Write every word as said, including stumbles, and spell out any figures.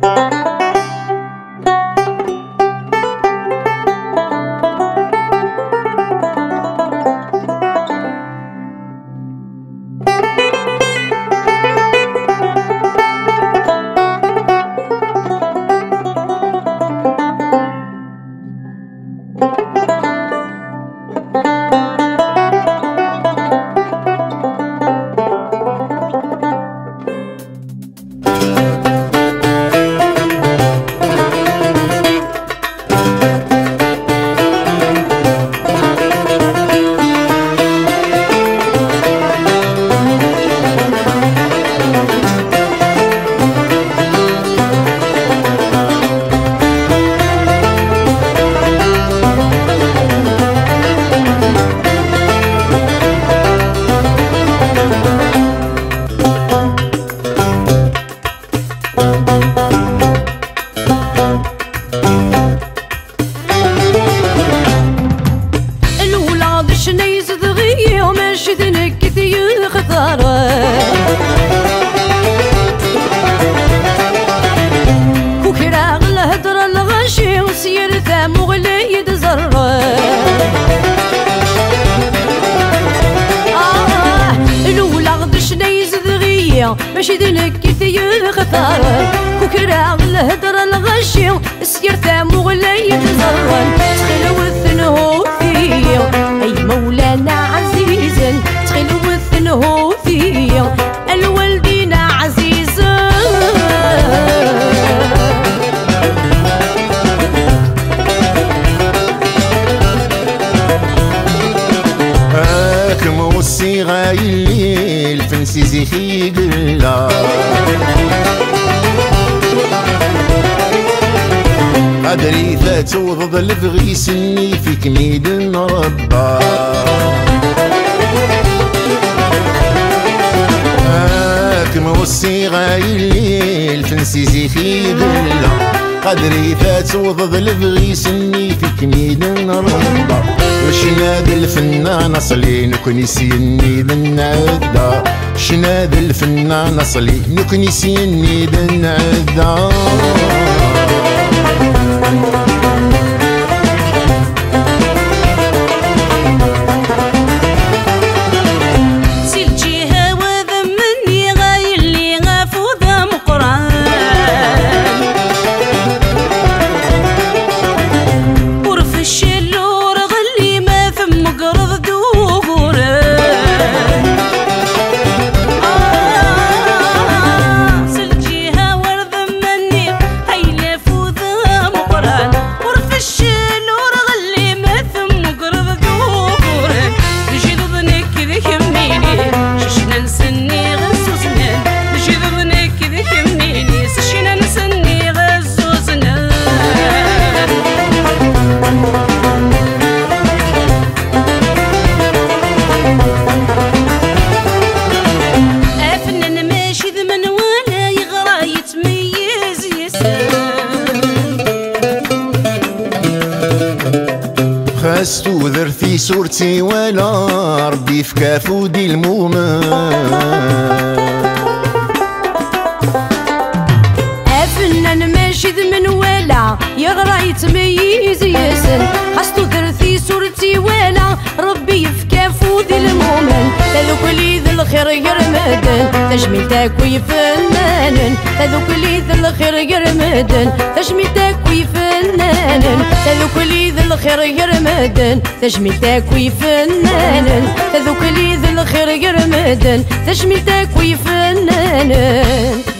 ماشي دينك كي يختار وكرا الهدر الغشي السير ثام وغلي تزرن تخلوث نهوثي اي مولانا عزيزا تخلوث نهوثي الوالدين عزيزا هاكم والصيغة الليل فنسي زيخي قلا قدري ذات وضض البغي سني في كميد نربى هاكم والصيغة الليل فنسي زيخي قلا قدري ذات وضض البغي سني في كميد نربى شناد الفنان اصلي نكوني سيني بالنعدة شناد الفنان اصلي نكوني سيني بالنعدة خاستو ذرتي صورتي ولا ربي في كافودي المؤمن افنان ماشي ذمن ولا يغرى يتميز ياسن خاستو ذرتي صورتي ولا ربي في كافودي المؤمن هذوك اللي ذي الخير يرمدن تجميلتك ويفنان هذوك اللي ذي الخير يرمدن تجميلتك ويفنان هذوك اللي ذي الخير يرمدن تجميلتك ويفنان هذوك اللي ذي الخير يرمدن تجميلتك ويفنان